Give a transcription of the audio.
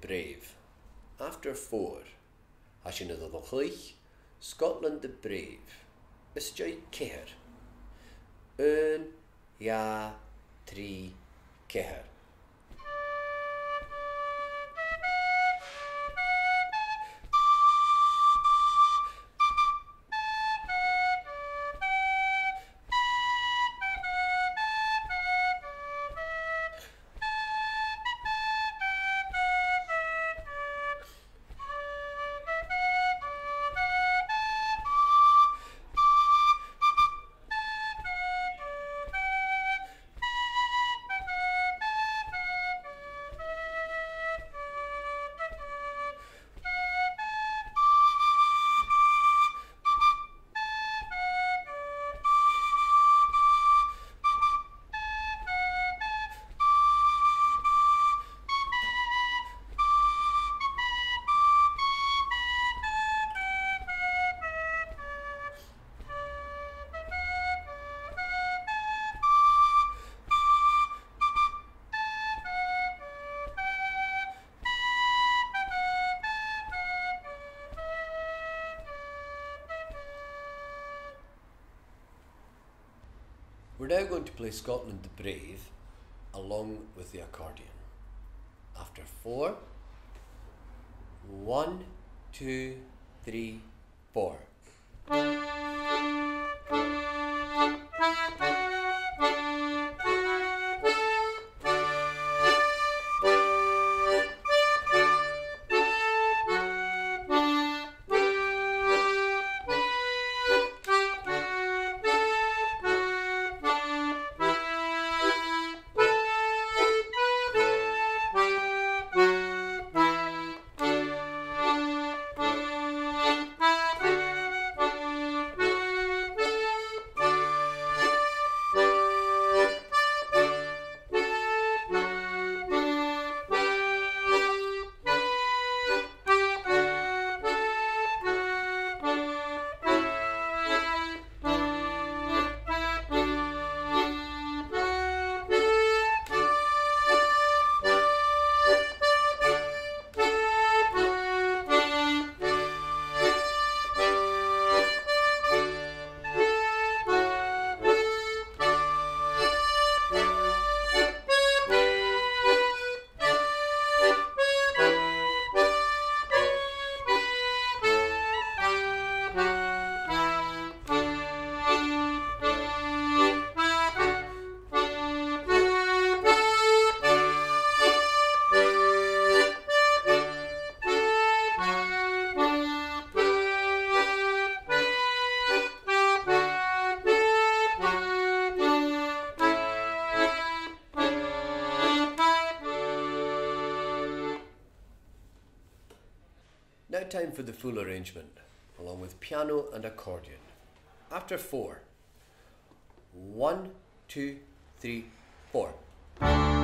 Brave. After 4. As you know the cluichibh, Scotland the Brave. Is joy ceithir. 1, 2, 3, ceithir. We're now going to play Scotland the Brave along with the accordion. After 4, 1, 2, 3, 4. Now time for the full arrangement, along with piano and accordion. After 4. 1, 2, 3, 4.